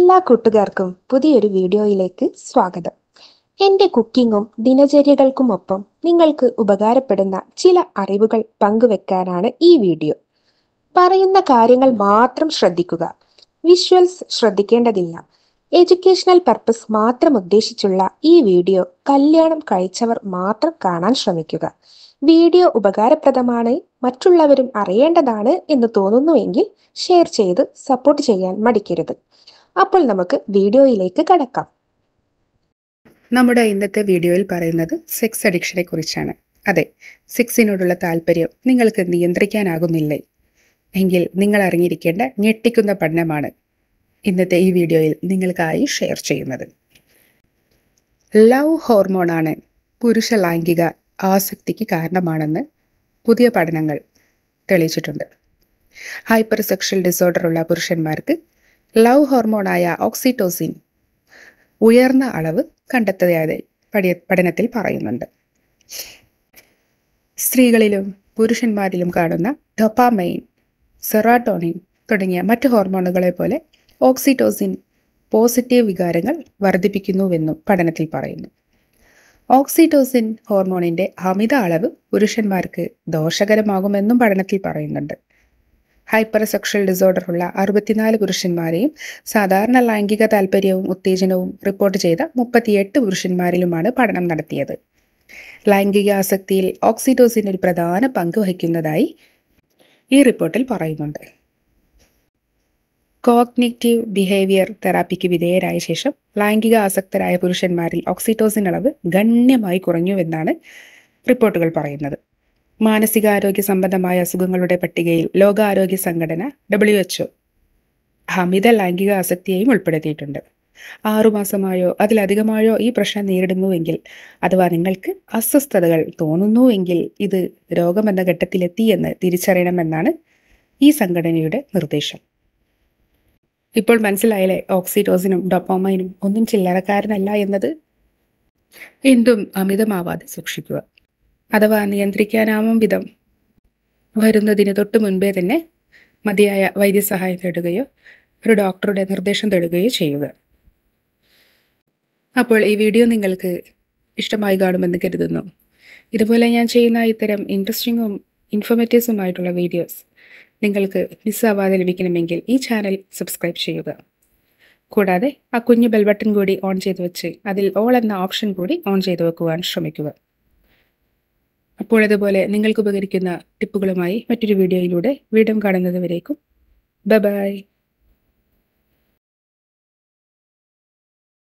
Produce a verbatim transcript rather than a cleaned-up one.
എല്ലാ കൂട്ടുകാർക്കും പുതിയൊരു വീഡിയോയിലേക്ക് സ്വാഗതം. എൻ്റെ കുക്കിങ്ങും ദിനചര്യകൾക്കുമൊപ്പം നിങ്ങൾക്ക് ഉപകാരപ്പെടുന്ന ചില അറിവുകൾ പങ്കുവെക്കാനാണ് ഈ വീഡിയോ. പറയുന്ന കാര്യങ്ങൾ മാത്രം ശ്രദ്ധിക്കുക. വിഷ്വൽസ് ശ്രദ്ധിക്കേണ്ടതില്ല. എഡ്യൂക്കേഷണൽ പർപ്പസ് മാത്രം ഉദ്ദേശിച്ചുള്ള ഈ വീഡിയോ കല്യാണം കഴിച്ചവർ മാത്രം കാണാൻ ശ്രമിക്കുക. വീഡിയോ ഉപകാരപ്രദമാണ്, മറ്റുള്ളവരും അറിയേണ്ടതാണ് എന്ന് തോന്നുന്നുവെങ്കിൽ ഷെയർ ചെയ്ത് സപ്പോർട്ട് ചെയ്യാൻ മടിക്കരുത്. അപ്പോൾ നമുക്ക് വീഡിയോയിലേക്ക് കടക്കാം. നമ്മുടെ ഇന്നത്തെ വീഡിയോയിൽ പറയുന്നത് സെക്സ് അഡിക്ഷനെ കുറിച്ചാണ്. അതെ, സെക്സിനോടുള്ള താല്പര്യം നിങ്ങൾക്ക് നിയന്ത്രിക്കാനാകുന്നില്ലേ എങ്കിൽ നിങ്ങൾ അറിഞ്ഞിരിക്കേണ്ട ഞെട്ടിക്കുന്ന പഠനമാണ് ഇന്നത്തെ ഈ വീഡിയോയിൽ നിങ്ങൾക്കായി ഷെയർ ചെയ്യുന്നത്. ലവ് ഹോർമോണാണ് പുരുഷ ലൈംഗിക ആസക്തിക്ക് കാരണമാണെന്ന് പുതിയ പഠനങ്ങൾ തെളിയിച്ചിട്ടുണ്ട്. ഹൈപ്പർ സെക്ഷൽ ഡിസോർഡർ ഉള്ള പുരുഷന്മാർക്ക് ലവ് ഹോർമോണായ ഓക്സിറ്റോസിൻ ഉയർന്ന അളവ് കണ്ടെത്തിയതായി പഠനത്തിൽ പറയുന്നുണ്ട്. സ്ത്രീകളിലും പുരുഷന്മാരിലും കാണുന്ന ഡോപാമൈൻ, സെറാട്ടോണിൻ തുടങ്ങിയ മറ്റ് ഹോർമോണുകളെ പോലെ ഓക്സിറ്റോസിൻ പോസിറ്റീവ് വികാരങ്ങൾ വർദ്ധിപ്പിക്കുന്നുവെന്നും പഠനത്തിൽ പറയുന്നു. ഓക്സിറ്റോസിൻ ഹോർമോണിന്റെ അമിത അളവ് പുരുഷന്മാർക്ക് ദോഷകരമാകുമെന്നും പഠനത്തിൽ പറയുന്നുണ്ട്. ഹൈപ്പർ സെക്ഷൽ ഡിസോർഡർ ഉള്ള അറുപത്തിനാല് പുരുഷന്മാരെയും സാധാരണ ലൈംഗിക താല്പര്യവും ഉത്തേജനവും റിപ്പോർട്ട് ചെയ്ത മുപ്പത്തിയെട്ട് പുരുഷന്മാരിലുമാണ് പഠനം നടത്തിയത്. ലൈംഗിക ആസക്തിയിൽ ഓക്സിറ്റോസിൻ ഒരു പ്രധാന പങ്ക് വഹിക്കുന്നതായി ഈ റിപ്പോർട്ടിൽ പറയുന്നുണ്ട്. കോഗ്നിറ്റീവ് ബിഹേവിയർ തെറാപ്പിക്ക് വിധേയരായ ശേഷം ലൈംഗിക ആസക്തരായ പുരുഷന്മാരിൽ ഓക്സിറ്റോസിൻ അളവ് ഗണ്യമായി കുറഞ്ഞുവെന്നാണ് റിപ്പോർട്ടുകൾ പറയുന്നത്. മാനസികാരോഗ്യ സംബന്ധമായ അസുഖങ്ങളുടെ പട്ടികയിൽ ലോകാരോഗ്യ സംഘടന ഡബ്ല്യു എച്ച് ഒ അമിത ലൈംഗിക ആസക്തിയെയും ഉൾപ്പെടുത്തിയിട്ടുണ്ട്. ആറുമാസമായോ അതിലധികമായോ ഈ പ്രശ്നം നേരിടുന്നുവെങ്കിൽ അഥവാ നിങ്ങൾക്ക് അസ്വസ്ഥതകൾ തോന്നുന്നുവെങ്കിൽ ഇത് രോഗമെന്ന ഘട്ടത്തിലെത്തി എന്ന് തിരിച്ചറിയണമെന്നാണ് ഈ സംഘടനയുടെ നിർദ്ദേശം. ഇപ്പോൾ മനസ്സിലായാലേ ഓക്സിറ്റോസിനും ഡോപാമൈനും ഒന്നും ചില്ലറക്കാരനല്ല എന്നത്. എന്തും അമിതമാവാതെ സൂക്ഷിക്കുക. അഥവാ നിയന്ത്രിക്കാനാവും വിധം വരുന്നതിന് തൊട്ട് മുൻപേ തന്നെ മതിയായ വൈദ്യസഹായം തേടുകയോ ഒരു ഡോക്ടറുടെ നിർദ്ദേശം തേടുകയോ ചെയ്യുക. അപ്പോൾ ഈ വീഡിയോ നിങ്ങൾക്ക് ഇഷ്ടമായി കാണുമെന്ന് കരുതുന്നു. ഇതുപോലെ ഞാൻ ചെയ്യുന്ന ഇത്തരം ഇൻട്രസ്റ്റിങ്ങും ഇൻഫോർമേറ്റീവ്സുമായിട്ടുള്ള വീഡിയോസ് നിങ്ങൾക്ക് മിസ്സാവാതെ ലഭിക്കണമെങ്കിൽ ഈ ചാനൽ സബ്സ്ക്രൈബ് ചെയ്യുക. കൂടാതെ ആ കുഞ്ഞു ബെൽ ബട്ടൺ കൂടി ഓൺ ചെയ്ത് വെച്ച് അതിൽ ഓൾ എന്ന ഓപ്ഷൻ കൂടി ഓൺ ചെയ്ത് വെക്കുവാൻ ശ്രമിക്കുക. അപ്പോൾ അതുപോലെ നിങ്ങൾക്ക് ഉപകരിക്കുന്ന ടിപ്പുകളുമായി മറ്റൊരു വീഡിയോയിലൂടെ വീണ്ടും കാണുന്നത് വരേക്കും ബൈ ബൈ.